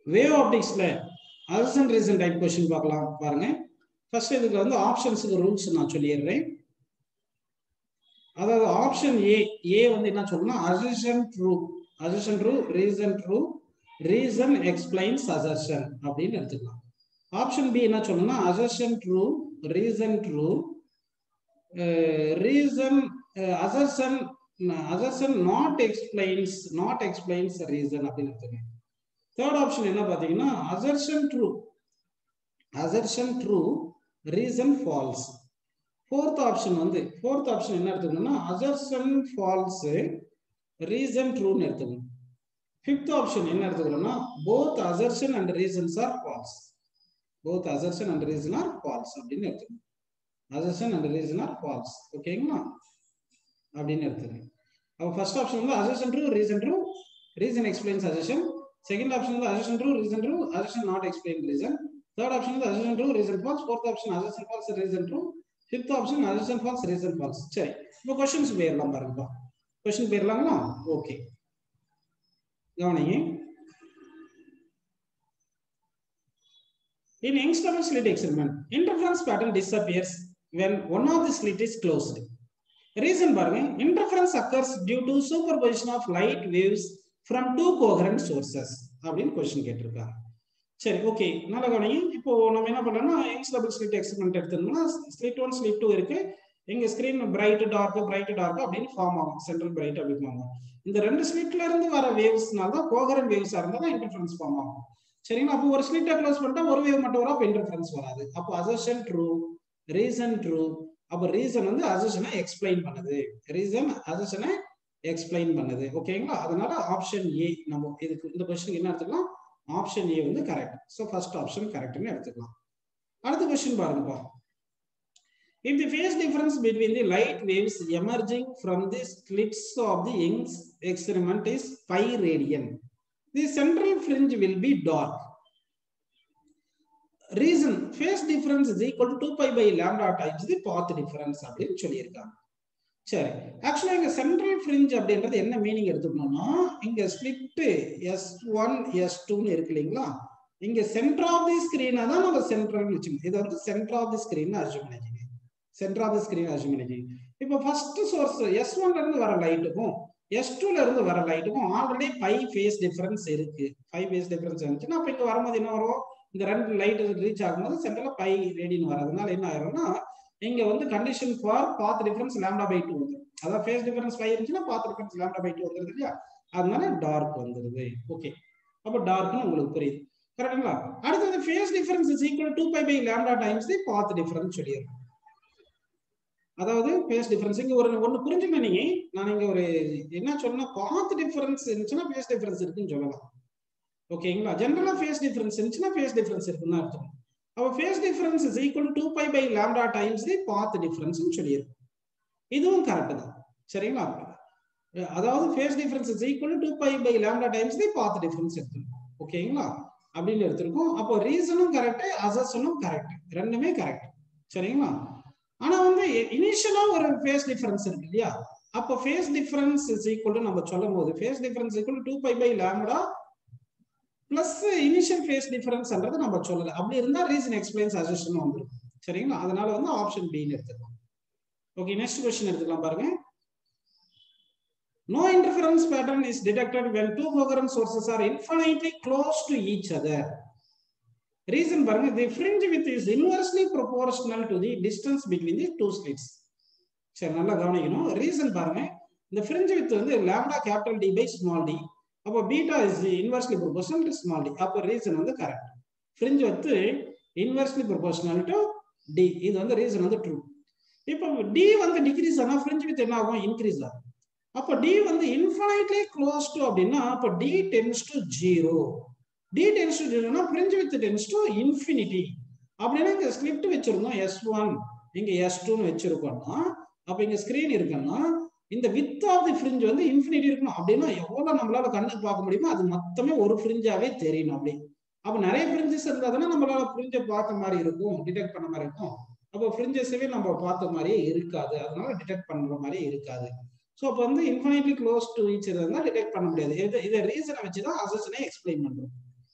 Wave ஆப்டிக்ஸ்ல assertion reason type question பார்க்கலாம் பாருங்க. ஃபர்ஸ்ட் இதுக்கு வந்து ஆப்ஷன்ஸ்க்கு ரூல்ஸ் நான் சொல்லிடுறேன். அதாவது ஆப்ஷன் ஏ வந்து என்ன சொல்லணும்னா assertion true reason explains assertion அப்படின்னு எடுத்துக்கலாம். ஆப்ஷன் பி என்ன சொல்லணும்னா assertion true reason assertion not explains reason அப்படின்னு எடுத்துக்கலாம். தேர்ட் ஆப்ஷன் என்ன பாத்தீங்கன்னா assertion true reason false. Fourth option என்ன எடுத்துக்கணும்னா அசர்ஷன் ஃபால்ஸ் ரீசன் ட்ரூன்னு எடுத்துக்கணும். ஃபிஃப்த் ஆப்ஷன் என்ன எடுத்துக்கணும்னா both assertion and reasons are false அப்படின்னு எடுத்துக்கணும். Assertion and reason are false ஓகேங்களா அப்படின்னு எடுத்துக்கணும். அப்போ ஃபர்ஸ்ட் ஆப்ஷன் வந்து assertion true reason explains assertion. Second option வந்து assertion true assertion not explain reason. Third option வந்து assertion true reason false. Fourth option assertion false reason true. Fifth option assertion false reason false. சரி, இப்போ questions போயிரலாம் பாருங்க. Question போயிரலாங்களா? Okay, கவனிங்க. In Young's double slit experiment, interference pattern disappears when one of the slit is closed. Reason பாருங்க, interference occurs due to superposition of light waves from two coherent sources அப்படின்னு question கேட்டிருக்காங்க. சரி, okay, நல்லா கவனிங்க. இப்போ நம்ம என்ன பண்ணோம்னா Young's double slit experiment எடுத்தோம்னா ஸ்லிட் 1 ஸ்லிட் 2 இருக்கு. எங்க ஸ்கிரீன் பிரைட் டார்க் அப்படின்னு ஃபார்ம் ஆகும். சென்ட்ரல் பிரைட் அப்படி ஆகும். இந்த ரெண்டு ஸ்லிட்ல இருந்து வர வேவ்ஸ்னால தான் கோஹரண்ட் வேவ்ஸா இருந்தா தான் இன்டர்ஃபரன்ஸ் ஃபார்ம் ஆகும். சரிங்களா? அப்போ ஒரு ஸ்லிட்டை க்ளோஸ் பண்ணிட்டா ஒரு வேவ் மட்டும் வரும், அப்போ இன்டர்ஃபரன்ஸ் வராது. அப்போ அசர்ஷன் ட்ரூ ரீசன் ட்ரூ. அப்போ ரீசன் வந்து அசர்ஷனை எக்ஸ்பிளைன் பண்ணுது. ஓகேங்களா? அதனால ஆப்ஷன் ஏ நம்ம இதுக்கு இந்த क्वेश्चन என்ன எடுத்துக்கலாம்? ஆப்ஷன் ஏ வந்து கரெக்ட். சோ ஃபர்ஸ்ட் ஆப்ஷன் கரெக்ட்னு எடுத்துக்கலாம். அடுத்த क्वेश्चन பாருங்க. If the phase difference between the light waves emerging from the slits of the Young's experiment is pi radian, the central fringe will be dark. Reason, phase difference is equal to 2 pi by lambda times the path difference அப்படின்னு சொல்லியிருக்காங்க. சரி, ஆக்சுவலா இங்க central fringe அப்படின்றது என்ன meaning எடுத்துக்கணும்னா இங்க slit S1 S2ன்னு இருக்கு இல்லைங்களா? இங்க சென்டர் ஆஃப் தி ஸ்கிரீனை தான் நம்ம சென்ட்ரல் வச்சுக்கணும். இது வந்து centre of the screen assume பண்ணிக்கணும். இப்போ ஃபர்ஸ்ட் சோர்ஸ் S1 ல இருந்து வர லைட்டுக்கும் S2 ல இருந்து வர லைட்டுக்கும் ஆல்ரெடி 5 ஃபேஸ் டிஃபரன்ஸ் இருக்கு. 5 ஃபேஸ் டிஃபரன்ஸ் இருந்துச்சுன்னா அப்ப இங்க வரும்போது என்ன வரும்? இந்த ரெண்டு லைட் ரீச் ஆகும்போது சென்டர்ல பை ரேடியன் வரதுனால என்ன ஆயிரும்னா இங்க வந்து condition for path difference lambda by 2 வந்துடும். அதாவது ஃபேஸ் டிஃபரன்ஸ் 5 இருந்துச்சுன்னா பாத் டிஃபரன்ஸ் லாம்டா பை 2 வந்துருது இல்லையா? அதனால டார்க் வந்துருது. ஓகே, அப்ப டார்க்னு உங்களுக்கு புரியுது கரெக்ட்டுங்களா? அடுத்தது phase difference is equal to 2 pi by lambda times the path difference சொல்லியிருக்கோம். அதாவது ஃபேஸ் டிஃபரன்ஸ் இங்க ஒன்னு புரிஞ்சுங்க. நீங்க நான் இங்க ஒரு என்ன சொன்னா பாத் டிஃபரன்ஸ் இருந்துச்சுன்னா ஃபேஸ் டிஃபரன்ஸ் இருக்குன்னு சொல்லலாம். ஓகேங்களா? ஜெனரலா ஃபேஸ் டிஃபரன்ஸ் இருந்துச்சுன்னா ஃபேஸ் டிஃபரன்ஸ் இருக்குன்னு அர்த்தம். அப்ப phase difference is equal to 2 pi by lambda times the path டிஃபரன்ஸ்னு சொல்லியிருக்கோம். இதுவும் கரெக்ட் தான். சரிங்களா? அதாவது phase difference is equal to 2 pi by lambda times the path difference எடுத்துக்கணும். ஓகேங்களா? அப்படின்னு எடுத்திருக்கோம். அப்போ ரீசனும் கரெக்ட், அசர்ஷனும் கரெக்ட், ரெண்டுமே கரெக்ட். சரிங்களா? ஆனா வந்து இனிஷியலா ஒரு ஃபேஸ் டிஃபரன்ஸ் இருக்கு இல்லையா? அப்போ phase difference is equal to நம்ம சொல்லும்போது phase difference equal to 2 pi by lambda plus initial phase டிஃபரன்ஸ்ன்றது நம்ம சொல்லல. அப்படி இருந்தா ரீசன் எக்ஸ்பிளைன்ஸ் அசர்ஷன் வந்துரும். சரிங்களா? அதனால வந்து ஆப்ஷன் பி ன்னு எடுத்துக்கலாம். ஓகே, நெக்ஸ்ட் क्वेश्चन எடுத்துக்கலாம் பாருங்க. No interference pattern is detected when two coherent sources are infinitely close to each other. Reason பாருங்க, the fringe width is inversely proportional to the distance between the two slits. சரி, நல்லா கவனிக்கணும். Reason பாருங்க, இந்த fringe width வந்து lambda capital D by small d. அப்போ beta is inversely proportional to small d. அப்போ reason வந்து correct. fringe width inversely proportional to d. இது வந்து ரீசன் வந்து ட்ரூ. இப்போ d வந்து டிக்ரீஸ் ஆனா fringe width என்ன ஆகும்? இன்க்ரீஸ் ஆகும். அப்போ d வந்து infinitely close to அப்படின்னா அப்போ d tends to 0. d tends to 0 னா fringe width tends to infinity. அப்படின்னா இங்க ஸ்லிட் வச்சிருந்தோம் S1, இங்க S2 ன்னு வச்சிருக்கோம்னா அப்ப இங்க ஸ்கிரீன் இருக்குன்னா இந்த width of the fringe வந்து infinity இருக்கணும். அப்படின்னா எவ்வளவு நம்மளால கண்ணுக்கு பார்க்க முடியுமோ அது மொத்தமே ஒரு ஃப்ரிஞ்சாவே தெரியணும். அப்படி அப்ப நிறைய ஃப்ரிஞ்சஸ் இருந்தாதானே நம்மளால ஃப்ரிஞ்சை பார்த்த மாதிரி இருக்கும், டிடெக்ட் பண்ண மாதிரி இருக்கும். அப்போ ஃப்ரிஞ்சஸவே நம்ம பார்த்த மாதிரியே இருக்காது, அதனால டிடெக்ட் பண்ற மாதிரியே இருக்காது. ஸோ அப்போ வந்து இன்ஃபினிட்லி க்ளோஸ் டு ஈச் இருந்தால் டிடெக்ட் பண்ண முடியாது. இதை ரீசனை வச்சுதான் அசர்ஷனை எக்ஸ்பிளைன் பண்றோம்.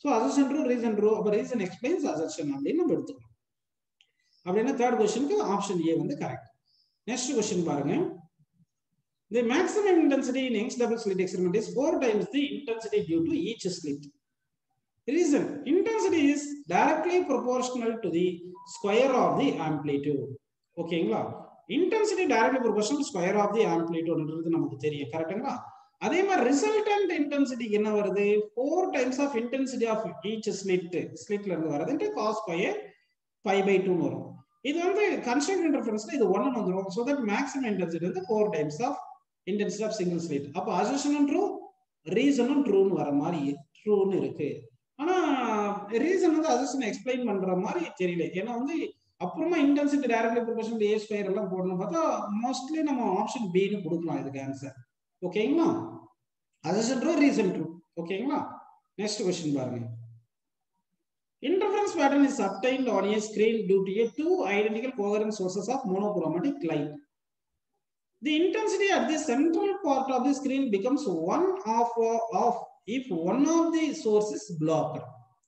So assertion true, reason true. அப்ப reason explains assertion அப்படின்னு நம்ம எடுத்துக்கணும். அப்படின்னா third questionக்கு option A வந்து correct. Next question பாருங்க. The maximum intensity in Young's double slit experiment is 4 times the intensity due to each slit. Reason: intensity is directly proportional to the square of the amplitude. ஓகேங்களா? Intensity directly proportional to square of the amplitudeன்றது நமக்கு தெரியும். கரெக்ட்டுங்களா? அதே மாதிரி resultant intensity என்ன வருது? 4 times of intensity of each slitல இருந்து வரது cos square pi by 2 வரும். இது வந்து constraint interferenceல இது 1 வந்துரும். So that maximum intensity வந்து 4 times of intensity of single slit. அப்ப assertion true, reason true னு வர மாதிரி true னு இருக்கு. ஆனா ரீசன் வந்து assertion எக்ஸ்பிளைன் பண்ற மாதிரி தெரியல. ஏன்னா வந்து அப்புறமா intensity directly proportional to a square எல்லாம் போடணும் பார்த்தா மோஸ்ட்லி நம்ம ஆப்ஷன் B னு கொடுக்கலாம் இதுக்கு ஆன்சர். ஓகேங்களா? assertion true, reason true. ஓகேங்களா? நெக்ஸ்ட் क्वेश्चन பாருங்க. Interference pattern is obtained on a screen due to a two identical coherent sources of monochromatic light. The intensity at the central part of the screen becomes one of if one of the sources blocked.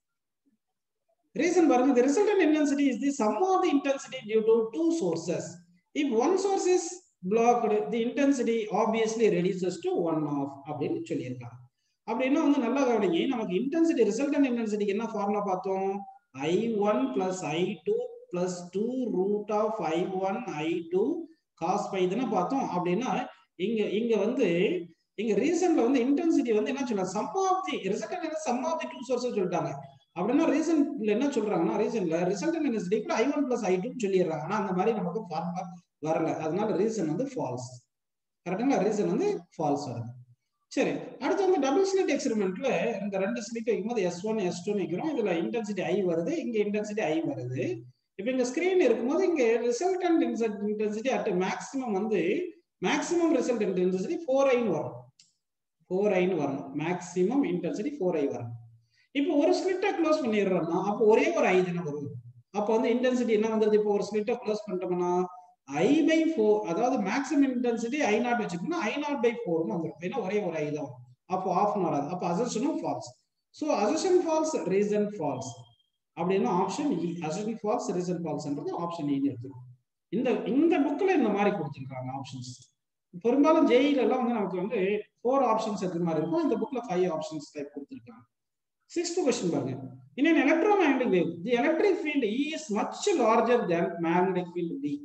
Reason பாருங்க, the resultant intensity is the sum of the intensity due to two sources. If one source is blocked, the intensity obviously reduces to one of அப்படின்னு சொல்லியிருக்காங்க. அப்படின்னா வந்து நல்லா கவனிங்க, நமக்கு intensity resultant இன்டென்சிட்டிக்கு என்ன formula பார்த்தோம்? I1 plus I2 plus 2 root of I1 I2 cos phi தானே பார்த்தோம். அப்படின்னா இங்க வந்து இங்க ரீசன்ல வந்து இன்டென்சிட்டி வந்து என்ன சொல்றாங்க? Sum of the resultant sum of the two sources சொல்லிட்டாங்க. அப்படின்னா ரீசன்ல என்ன சொல்றாங்கன்னா, ரீசன்ல resultant intensity I1 plus I2 சொல்லிடுறாங்க. ஆனா அந்த மாதிரி நமக்கு ஃபார்முலா வரல. அதனால ரீசன் வந்து ஃபால்ஸ். கரெக்ட்டுங்களா? ரீசன் வந்து ஃபால்ஸ் வருது. சரி, அடுத்து வந்து டபுள் ஸ்லிட் எக்ஸ்பெரிமெண்ட்ல இந்த ரெண்டு ஸ்லிட் வைக்கும்போது S1 S2 வைக்கிறோம். இதுல இன்டென்சிட்டி I வருது, இங்க இன்டென்சிட்டி I வருது. இப்போ இங்க ஸ்கிரீன் இருக்கும்போது இங்க ரிசல்டன்ட் இன்டென்சிட்டி அட் மேக்ஸிமம் வந்து மேக்ஸிமம் ரிசல்டன்ட் இன்டென்சிட்டி 4i வரும். 4i வரணும். மேக்ஸிமம் இன்டென்சிட்டி 4i வரணும். இப்போ ஒரு ஸ்லிட்டை க்ளோஸ் பண்ணிடுறோம்னா அப்போ ஒரே ஒரு I தானே வரும். அப்போ வந்து இன்டென்சிட்டி என்ன வந்தது? இப்போ ஒரு ஸ்லிட்டை க்ளோஸ் பண்ணிட்டோம்னா I by 4, அதாவது maximum intensity I0 வச்சுக்கோன்னா I0 by 4 னு வந்துரும். ஏன்னா ஒரே ஒரு I தான். அப்போ ஆஃப் வராது. அப்போ அசர்ஷனும் false. So assertion false, reason false. அப்படின்னா option E. Assertion false, reason ஃபால்ஸ்ன்றது ஆப்ஷன் E னு எடுத்துக்கணும். இந்த புக்ல இந்த மாதிரி கொடுத்திருக்காங்க ஆப்ஷன்ஸ். பெரும்பாலும் JEE எல்லாம் வந்து நமக்கு வந்து 4 ஆப்ஷன்ஸ் இருக்கிற மாதிரி இருக்கும். இந்த புக்ல 5 ஆப்ஷன்ஸ் டைப் கொடுத்திருக்காங்க. Sixth question பாருங்க. In an electromagnetic wave, the electric field E is much larger than magnetic field B.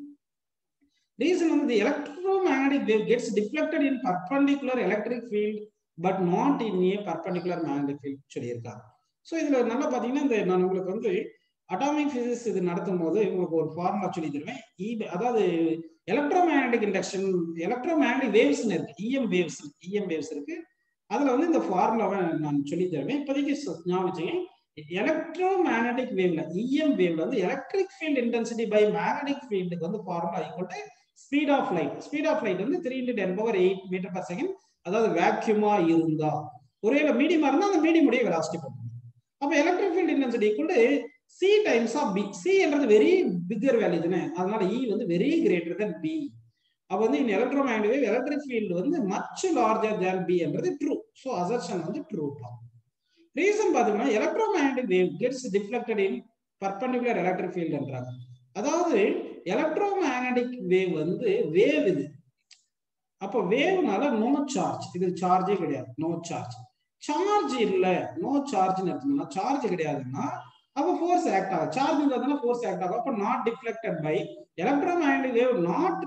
Reason வந்து the electromagnetic wave gets deflected in perpendicular electric field but not in a perpendicular magnetic field சொல்லியிருக்காங்க. So இதுல நல்லா பாத்தீங்கன்னா இந்த நான் உங்களுக்கு வந்து atomic physics இது நடத்தும் போது உங்களுக்கு ஒரு ஃபார்முலா சொல்லி தருவேன். அதாவது எலக்ட்ரோமேக்னடிக் இண்டக்ஷன், எலக்ட்ரோமேக்னடிக் வேவ்ஸ் இருக்கு, EM வேவ்ஸ் இருக்கு. அதுல வந்து இந்த ஃபார்முலாவை நான் சொல்லி தருவேன். இப்போதைக்கு ஞாபகம் வச்சுங்க, எலக்ட்ரோமேக்னடிக் வேவ்ல EM வேவ்ல வந்து electric field intensity by magnetic ஃபீல்டுக்கு வந்து formula equal to speed of light. Speed of light வந்து 3 × 10⁸ மீட்டர் பர் செகண்ட். அதாவது வேக்யூமா இருந்தா, ஒரே மீடியமா இருந்தா அந்த மீடியம் உடைய வெலாசிட்டி பண்ணும். அப்ப electric field intensity equal to C times of B. C என்றது வெரி பிக்கர் வேல்யூ தானே, அதனால E வந்து வெரி கிரேட்டர் தென் B. அப்ப வந்து இந்த எலக்ட்ரோமேக்னடிக் வேவ் எலக்ட்ரிக் ஃபீல்ட் வந்து மச் லார்ஜர் தென் B என்றது ட்ரூ. சோ அசர்ஷன் வந்து ட்ரூ தான். ரீசன் பாத்தீங்கன்னா electromagnetic wave gets deflected in perpendicular electric field என்றாங்க. அதாவது எலக்ட்ரோமேக்னடிக் வேவ் வந்து வேவ் இது. அப்ப வேவ்னால நோ சார்ஜ், இது சார்ஜே கிடையாது, நோ சார்ஜ். சார்ஜ் இல்ல, நோ சார்ஜ் எடுத்தோம்னா சார்ஜ் கிடையாதுன்னா அப்ப ஃபோர்ஸ் ஆக்ட் ஆகும். சார்ஜ் இருந்தா ஃபோர்ஸ் ஆக்ட் ஆகும். அப்ப not deflected by electromagnetic wave, not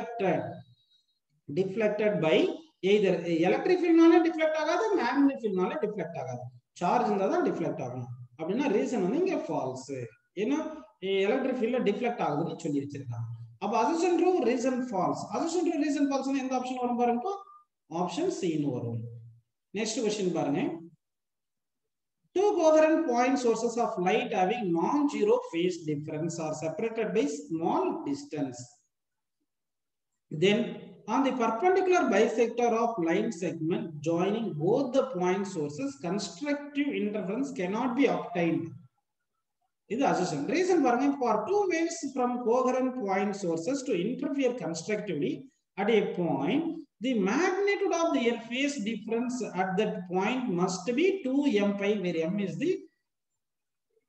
deflected by either electric field நால டிஃப்ளெக்ட் ஆகாது, magnetic field நால டிஃப்ளெக்ட் ஆகாது. சார்ஜ் இருந்தா தான் டிஃப்ளெக்ட் ஆகணும். அப்படின்னா ரீசன் வந்து இங்க ஃபால்ஸ். ஏன்னா எலக்ட்ரிக் ஃபீல்ட்ல டிஃப்ளெக்ட் ஆகுதுன்னு சொல்லி வச்சிருக்காங்க. அப்ப assertion true, reason false. Assertion true, reason ஃபால்ஸ்னா எந்த ஆப்ஷன் வரும் பாருங்க? ஆப்ஷன் C னு வரும். நெக்ஸ்ட் क्वेश्चन பாருங்க. Two coherent point sources of light having non-zero phase difference are separated by small distance. Then, on the perpendicular bisector of line segment joining both the point sources, constructive interference cannot be obtained. This is assertion. Reason for two waves from coherent point sources to interfere constructively at a point, the magnitude of their phase difference at that point must be 2m pi, where m is the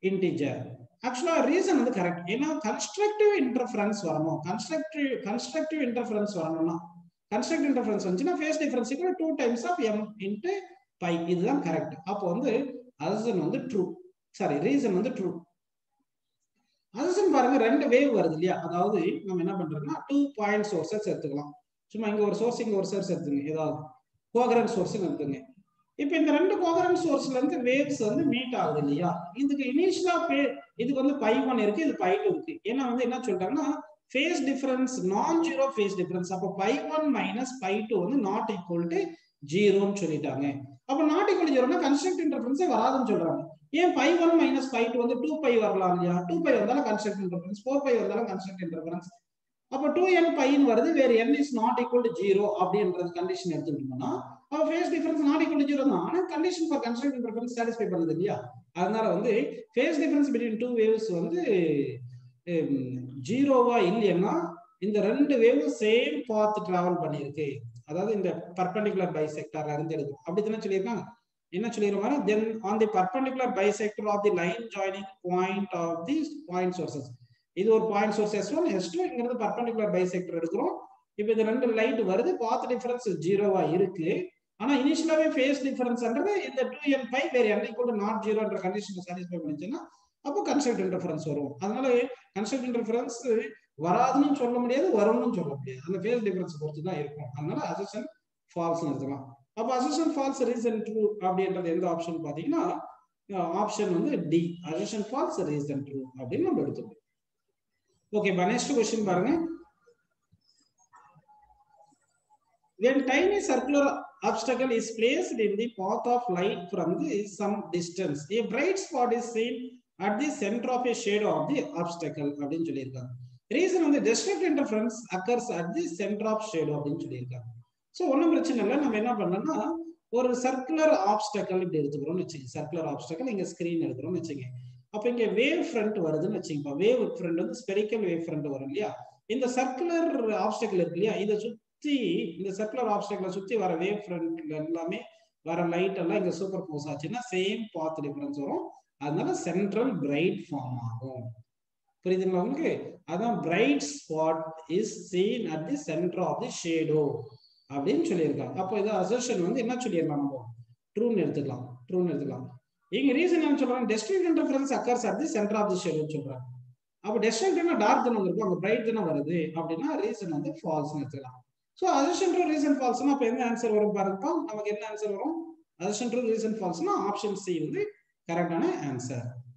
integer. ஆக்சுவலா reason வந்து correct. ஏன்னா constructive interference வரணும். Constructive interference வரணும்னா constructive interference வந்துச்சுன்னா phase difference equal 2 times of m into pi. இதுதான் correct. அப்போ வந்து assumption வந்து ட்ரூ. சாரி, ரீசன் வந்து ட்ரூ. அசம்ஷன் பாருங்க, ரெண்டு வேவ் வருது இல்லையா? அதாவது நம்ம என்ன பண்றோம்னா 2 பாயிண்ட் சோர்சஸ் எடுத்துக்கலாம். சும்மா இங்க ஒரு சோர்ஸ் இங்க ஒரு சோர்ஸ் எடுத்துங்க. ஏதாவது கோகரண்ட் சோர்ஸ் எடுத்துங்க. இப்போ இந்த ரெண்டு கோகரண்ட் சோர்ஸ்ல இருந்து வேவ்ஸ் வந்து மீட் ஆகுது இல்லையா? இதுக்கு இனிஷியலா இதுக்கு வந்து π1 இருக்கு, இது π2 இருக்கு. ஏன்னா வந்து என்ன சொல்றாங்கன்னா phase difference non zero phase difference. அப்போ π1 மைனஸ் π2 வந்து நாட் ஈக்குவல் டு ஜீரோன்னு சொல்லிட்டாங்க. அப்போ நாட் ஈக்குவல் ஜீரோனா கன்ஸ்ட்ரக்டிவ் இன்டர்ஃபரன்ஸே வராதுன்னு சொல்றாங்க. ஏன் π1 மைனஸ் π2 வந்து 2π வரலாம் இல்லையா? 2π வந்தாலும் கன்ஸ்ட்ரக்டிவ் இன்டர்ஃபரன்ஸ், 4π வந்தாலும் கன்ஸ்ட்ரக்டிவ் இன்டர்ஃபரன்ஸ். அப்போ 2n πன்னு வருது, வேற n is not equal to zero அப்படின்றது கண்டிஷன் எடுத்துக்கிட்டோம்னா அப்போ phase difference not equal to zero தான். ஆனால் condition for constructive interference satisfy பண்ணுது இல்லையா? அதனால வந்து phase difference between two waves வந்து ஜீரோவா இல்லைன்னா இந்த ரெண்டு வேவும் சேம் பாத் டிராவல் பண்ணியிருக்கு. அதாவது இந்த பர்பெண்டிகுலர் பைசெக்டார்ல இருந்து எடுக்கும். அப்படி தானே சொல்லியிருக்காங்க. என்ன சொல்லிருவாங்க? Then on the perpendicular bisector of the line joining point of the point sources. இது ஒரு பாயிண்ட் சோர்ஸ் S1 S2, இங்கிறது பர்பெண்டிகுலர் பைசெக்டர் எடுக்கிறோம். இப்போ இது ரெண்டு லைட் வருது, பாத் டிஃபரன்ஸ் ஜீரோவா இருக்கு. ஆனா இனிஷியலாவே ஃபேஸ் டிஃபரன்ஸ்ன்றது இந்த 2n π வேற n ஈக்குவல் டு நாட் ஜீரோன்ற கண்டிஷனை சாட்டிஸ்ஃபை பண்ணிச்சுன்னா அப்போ கன்ஸ்ட்ரக்டிவ் இன்டர்ஃபரன்ஸ் வரும். அதனால கன்ஸ்ட்ரக்டிவ் இன்டர்ஃபரன்ஸ் வராதுன்னு சொல்ல முடியாது, வரும்னு சொல்ல முடியாது. அந்த ஃபேஸ் டிஃபரன்ஸ் பொறுத்து தான் இருக்கும். அதனால அசம்ஷன் ஃபால்ஸ்னு எடுத்துக்கலாம். அப்போ அசம்ஷன் ஃபால்ஸ் ரீசன் ட்ரூ அப்படின்றது எந்த ஆப்ஷன் பாத்தீங்கன்னா ஆப்ஷன் வந்து D, assumption false reason true அப்படின்னு நம்ம எடுத்துக்கணும். ஓகே, நெக்ஸ்ட் क्वेश्चन பாருங்க. When tiny circular obstacle is placed in the path of light from some distance, a bright spot is seen at the center of a shadow of the obstacle அப்படினு சொல்லிருக்காங்க. Reason வந்து destructive interference occurs at the center of shadow அப்படினு சொல்லிருக்காங்க. So ஒண்ணும் பிரச்சனை இல்ல. நம்ம என்ன பண்ணலாம்னா ஒரு சர்க்குலர் ஆப்ஸ்டக்கிள் இப்படி எடுத்துக்கிறோம்னு வெச்சுங்க. சர்க்குலர் ஆப்ஸ்டக்கிள் இங்க ஸ்கிரீன் எடுக்கிறோம்னு வெச்சுங்க. அப்ப இங்க வேவ் ஃப்ரண்ட் வருதுன்னு வெச்சுங்க. வேவ் ஃப்ரண்ட் வந்து ஸ்பெரிக்கல் வேவ் ஃப்ரண்ட் வரும் இல்லையா? இந்த சர்க்குலர் ஆப்ஸ்டக்கிள் இருக்கு இல்லையா? இத சுத்தி இந்த சர்க்குலர் ஆப்ஸ்டக்கிளை சுத்தி வர வேவ் ஃப்ரண்ட்ல எல்லாமே வர லைட் எல்லாம் இங்க சூப்பர் போஸ் ஆச்சுன்னா சேம் பாத் டிஃபரன்ஸ் வரும். அதனால சென்ட்ரல் பிரைட் ஃபார்ம் ஆகும். புரியுதுங்களா உங்களுக்கு? அதான் bright spot is seen at the centre of the shadow அப்படின்னு சொல்லியிருக்காங்க. அப்போ இது அசர்ஷன் வந்து என்ன சொல்லிடலாம்? நம்ம ட்ரூன்னு எடுத்துக்கலாம். ட்ரூன்னு எடுத்துக்கலாம். இங்க ரீசன் என்ன சொல்றாங்க? Destructive interference occurs at the centre of the ஷேடோன்னு சொல்றாங்க. அப்போ டெஸ்ட்ரக்டிவ்னா டார்க் தானே இருக்கும், அங்க பிரைட் தானே வருது அப்படின்னா ரீசன் வந்து ஃபால்ஸ்னு எடுத்துக்கலாம். ஸோ அசர்ஷன் ட்ரூ ரீசன் ஃபால்ஸ்னா அப்போ என்ன ஆன்சர் வரும் பாருங்க. நமக்கு என்ன ஆன்சர் வரும்? அசர்ஷன் ட்ரூ ரீசன் ஃபால்ஸ்னா ஆப்ஷன் சி வந்து கரெக்டான ஆன்சர்.